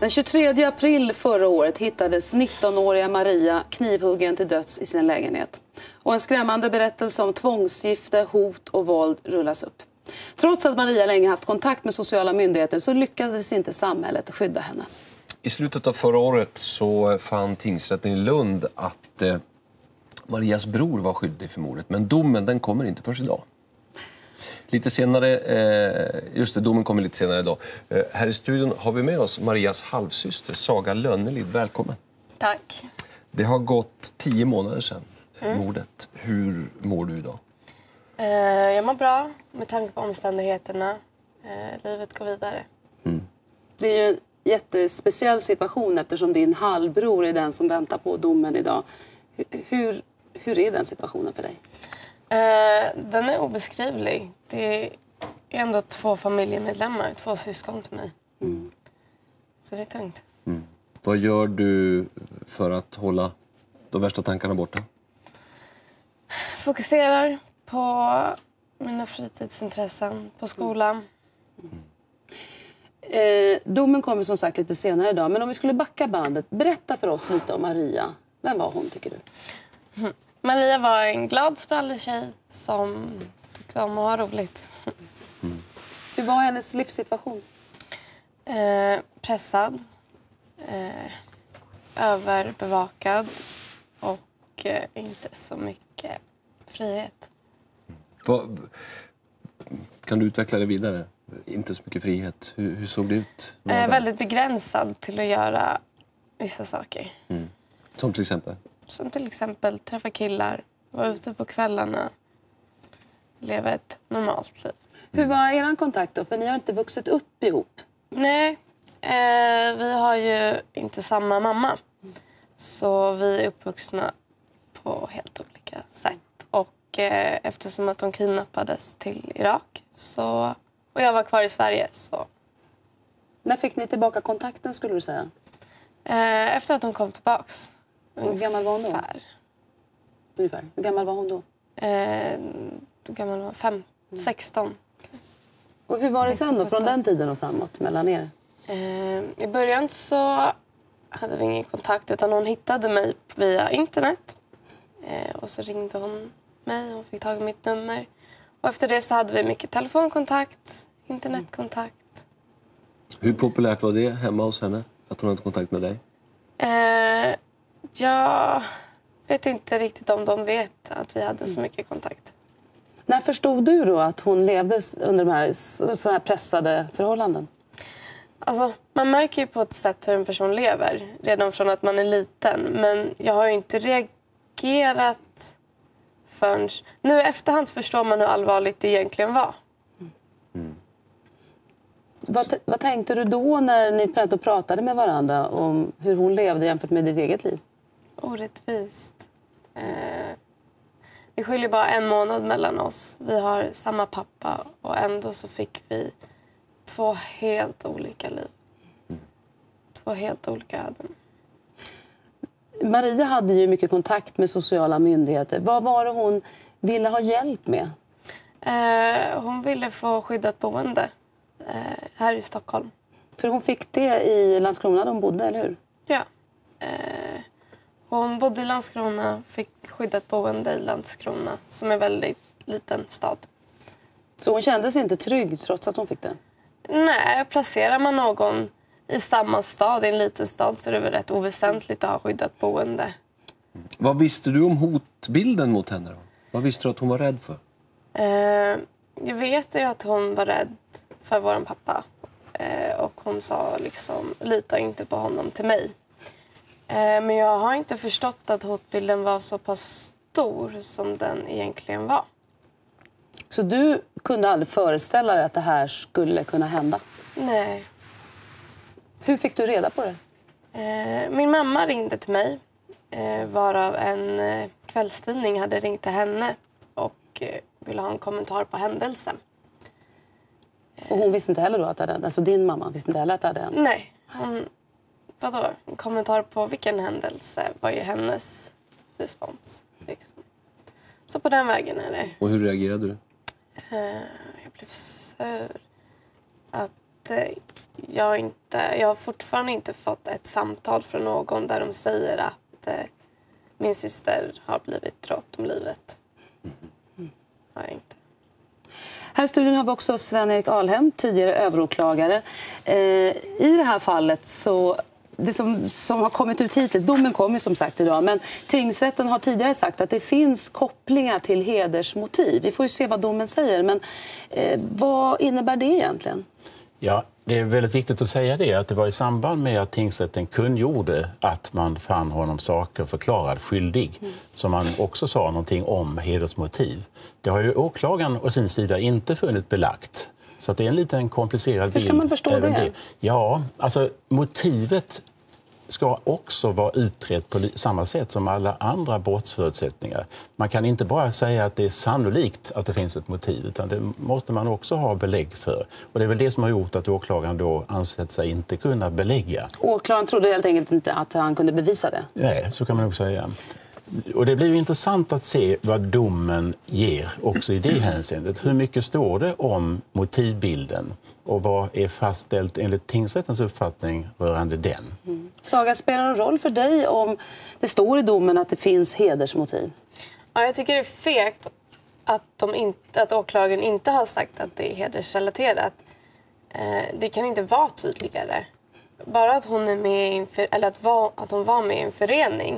Den 23 april förra året hittades 19-åriga Maria knivhuggen till döds i sin lägenhet. Och en skrämmande berättelse om tvångsgifte, hot och våld rullas upp. Trots att Maria länge haft kontakt med sociala myndigheter så lyckades inte samhället skydda henne. I slutet av förra året så fann tingsrätten i Lund att Marias bror var skyldig för mordet. Men domen den kommer inte först idag. Lite senare, domen kommer lite senare idag. Här i studion har vi med oss Marias halvsyster Saga Lönnelid. Välkommen. Tack. Det har gått 10 månader sedan mordet. Hur mår du idag? Jag mår bra med tanke på omständigheterna. Livet går vidare. Det är ju en jättespeciell situation eftersom din halvbror är den som väntar på domen idag. Hur är den situationen för dig? Den är obeskrivlig. Det är ändå 2 familjemedlemmar, 2 syskon till mig. Så det är tungt. Vad gör du för att hålla de värsta tankarna borta? Fokuserar på mina fritidsintressen, på skolan. Domen kommer som sagt lite senare idag. Men om vi skulle backa bandet, berätta för oss lite om Maria. Vem var hon tycker du? Maria var en glad sprallig tjej som tyckte om att ha roligt. Hur var hennes livssituation? Pressad. Överbevakad. Och inte så mycket frihet. Kan du utveckla det vidare? Inte så mycket frihet. Hur såg det ut? Väldigt begränsad till att göra vissa saker. Som till exempel? Som till exempel träffa killar, vara ute på kvällarna, leva ett normalt liv. Hur var er kontakt då? För ni har inte vuxit upp ihop. Nej, vi har ju inte samma mamma. Så vi är uppvuxna på helt olika sätt. Och eftersom att hon kidnappades till Irak och jag var kvar i Sverige så... När fick ni tillbaka kontakten skulle du säga? Efter att hon kom tillbaks. Hur gammal var hon då? Ungefär. Hur gammal var hon då? Hur gammal var hon? 16. Och hur var det sen då, från den tiden och framåt mellan er? I början så hade vi ingen kontakt utan hon hittade mig via internet. Och så ringde hon mig och hon fick tag i mitt nummer. Och efter det så hade vi mycket telefonkontakt, internetkontakt. Hur populärt var det hemma hos henne att hon hade kontakt med dig? Jag vet inte riktigt om de vet att vi hade så mycket kontakt. När förstod du då att hon levde under de här så här pressade förhållanden? Alltså, man märker ju på ett sätt hur en person lever redan från att man är liten. Men jag har ju inte reagerat förrän... Nu i efterhand förstår man hur allvarligt det egentligen var. Vad tänkte du då när ni pratade med varandra om hur hon levde jämfört med ditt eget liv? Orättvist. Vi skiljer bara 1 månad mellan oss. Vi har samma pappa och ändå så fick vi 2 helt olika liv. 2 helt olika öden. Maria hade ju mycket kontakt med sociala myndigheter. Vad var det hon ville ha hjälp med? Hon ville få skyddat boende här i Stockholm. För hon fick det i Landskrona där hon bodde, eller hur? Ja. Hon bodde i Landskrona, fick skyddat boende i Landskrona som är en väldigt liten stad. Så hon kände sig inte trygg trots att hon fick det? Nej, placerar man någon i samma stad, i en liten stad, så är det väl rätt oväsentligt att ha skyddat boende. Vad visste du om hotbilden mot henne då? Vad visste du att hon var rädd för? Jag vet ju att hon var rädd för vår pappa. Och hon sa liksom, lita inte på honom till mig. Men jag har inte förstått att hotbilden var så pass stor som den egentligen var. Så du kunde aldrig föreställa dig att det här skulle kunna hända? Nej. Hur fick du reda på det? Min mamma ringde till mig. Varav en kvällstidning hade ringt till henne. Och ville ha en kommentar på händelsen. Och hon visste inte heller då att det hade hänt? Alltså din mamma visste inte heller att det hade hänt? Nej. Vadå? En kommentar på vilken händelse var ju hennes respons. Liksom. Så på den vägen är det. Och hur reagerade du? Jag blev sur. Att jag har fortfarande inte fått ett samtal från någon där de säger att min syster har blivit dråpt om livet. Har jag inte. Här i studion har vi också Sven-Erik Alhem, tidigare överåklagare. I det här fallet så, det som har kommit ut hittills, domen kom ju som sagt idag, men tingsrätten har tidigare sagt att det finns kopplingar till hedersmotiv. Vi får ju se vad domen säger, men vad innebär det egentligen? Ja, det är väldigt viktigt att säga det, att det var i samband med att tingsrätten kungjorde att man fann honom saker förklarad skyldig, som man också sa någonting om hedersmotiv. Det har ju åklagaren å sin sida inte funnit belagt. Så att det är en liten komplicerad bild. Hur ska man förstå det? Ja, alltså motivet ska också vara utrett på samma sätt som alla andra brottsförutsättningar. Man kan inte bara säga att det är sannolikt att det finns ett motiv, utan det måste man också ha belägg för. Och det är väl det som har gjort att åklagaren då ansett sig inte kunna belägga. Åklagaren trodde helt enkelt inte att han kunde bevisa det? Nej, så kan man nog säga. Och det blir ju intressant att se vad domen ger också i det hänseendet. Hur mycket står det om motivbilden och vad är fastställt enligt tingsrättens uppfattning rörande den? Saga, spelar det någon roll för dig om det står i domen att det finns hedersmotiv? Ja, jag tycker det är fegt att åklagaren inte har sagt att det är hedersrelaterat. Det kan inte vara tydligare. Bara att hon är med att hon var med i en förening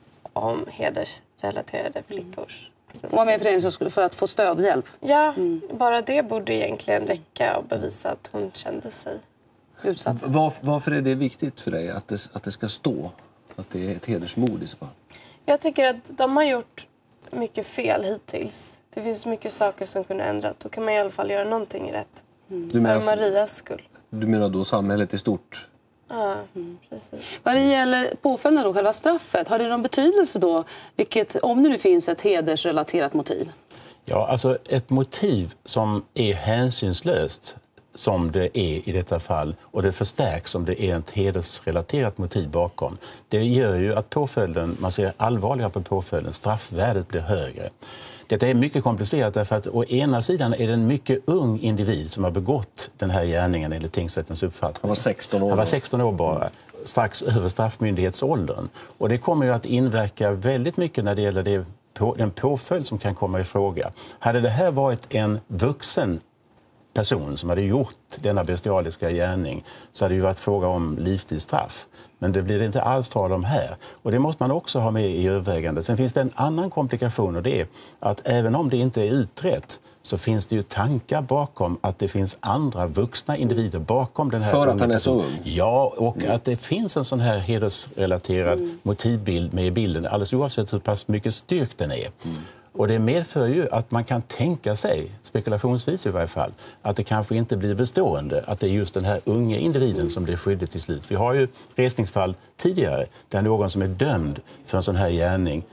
om hedersrelaterade flickors. Och var med i föreningen för att få stöd och hjälp? Ja, bara det borde egentligen räcka och bevisa att hon kände sig utsatt. Varför är det viktigt för dig att det ska stå att det är ett hedersmord i så fall? Jag tycker att de har gjort mycket fel hittills. Det finns mycket saker som kunde ändras. Då kan man i alla fall göra någonting rätt. För Marias skull. Du menar då samhället i stort? Ja, precis. Vad det gäller påföljden då, själva straffet, har det någon betydelse då, om det nu finns ett hedersrelaterat motiv? Ja, alltså ett motiv som är hänsynslöst, som det är i detta fall, och det förstärks om det är ett hedersrelaterat motiv bakom, det gör ju att påföljden, man ser allvarligare på påföljden, straffvärdet blir högre. Detta är mycket komplicerat därför att å ena sidan är det en mycket ung individ som har begått den här gärningen enligt tingsrättens uppfattning. Han var 16 år. Han var 16 år bara, strax över straffmyndighetsåldern. Och det kommer ju att inverka väldigt mycket när det gäller den påföljd som kan komma i fråga. Hade det här varit en vuxen person som hade gjort denna bestialiska gärning, så hade det ju varit fråga om livstidsstraff. Men det blir det inte alls tal om här. Och det måste man också ha med i övervägandet. Sen finns det en annan komplikation, och det är att även om det inte är utrett, så finns det ju tankar bakom att det finns andra vuxna individer bakom den här. För att han är så ung? Ja, och att det finns en sån här hedersrelaterad motivbild med i bilden, alldeles oavsett hur pass mycket styrkt den är. Och det medför ju att man kan tänka sig, spekulationsvis i varje fall, att det kanske inte blir bestående, att det är just den här unga individen som blir skyldig till slut. Vi har ju resningsfall tidigare där någon som är dömd för en sån här gärning,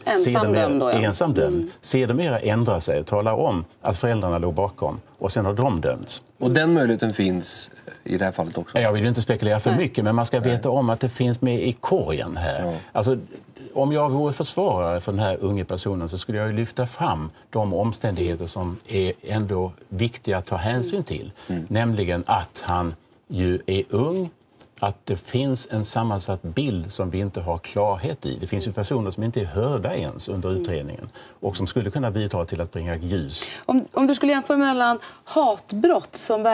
ensam dömd, sedermera ändrar sig och talar om att föräldrarna låg bakom, och sen har de dömts. Och den möjligheten finns i det här fallet också? Jag vill ju inte spekulera för mycket, men man ska veta om att det finns med i korgen här. Ja. Alltså, om jag vore försvarare för den här unga personen så skulle jag ju lyfta fram de omständigheter som är ändå viktiga att ta hänsyn till. Nämligen att han ju är ung, att det finns en sammansatt bild som vi inte har klarhet i. Det finns ju personer som inte är hörda ens under utredningen och som skulle kunna bidra till att bringa ljus. Om du skulle jämföra mellan hatbrott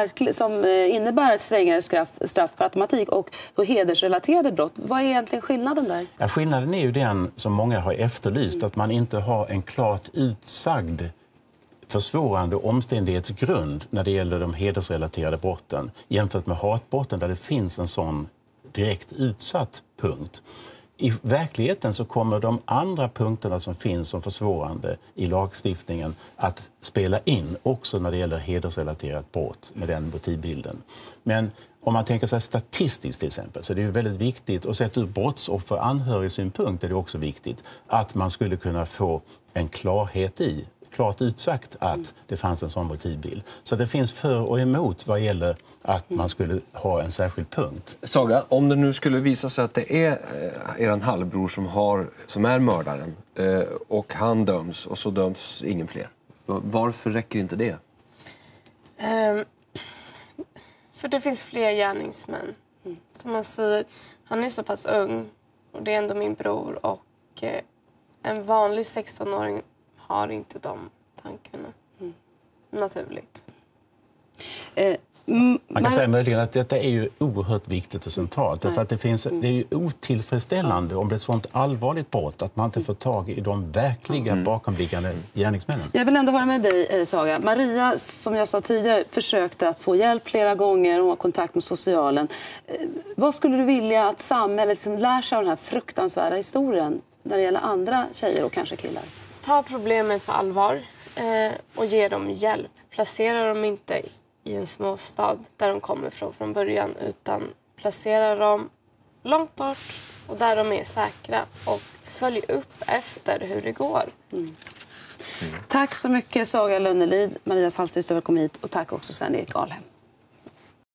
som innebär ett strängare straff per automatik och hedersrelaterade brott, vad är egentligen skillnaden där? Ja, skillnaden är ju den som många har efterlyst, att man inte har en klart utsagd försvårande omständighetsgrund när det gäller de hedersrelaterade brotten jämfört med hatbrotten där det finns en sån direkt utsatt punkt. I verkligheten så kommer de andra punkterna som finns som försvårande i lagstiftningen att spela in också när det gäller hedersrelaterat brott med den motivbilden. Men om man tänker sig statistiskt till exempel, så är det ju väldigt viktigt, och sett ur brottsoffer- och anhörigsynpunkt är det också viktigt att man skulle kunna få en klarhet i, klart utsagt att det fanns en sån motivbild. Så det finns för och emot vad gäller att man skulle ha en särskild punkt. Saga, om det nu skulle visa sig att det är er halvbror som är mördaren och han döms och så döms ingen fler. Varför räcker inte det? För det finns fler gärningsmän. Som man säger, han är så pass ung och det är ändå min bror och en vanlig 16-åring har inte de tankarna. Naturligt. Man kan säga möjligen att detta är ju oerhört viktigt och centralt. Därför att det är ju otillfredsställande om det är ett sånt allvarligt brott att man inte får tag i de verkliga bakomliggande gärningsmännen. Jag vill ändå höra med dig, Saga. Maria, som jag sa tidigare, försökte att få hjälp flera gånger och ha kontakt med socialen. Vad skulle du vilja att samhället liksom lär sig av den här fruktansvärda historien när det gäller andra tjejer och kanske killar? Ta problemet på allvar och ge dem hjälp. Placera dem inte i en småstad där de kommer från början, utan placera dem långt bort och där de är säkra och följ upp efter hur det går. Tack så mycket, Saga Lönnelid, Marias halvsyster, välkommen hit, och tack också Sven-Erik Alhem.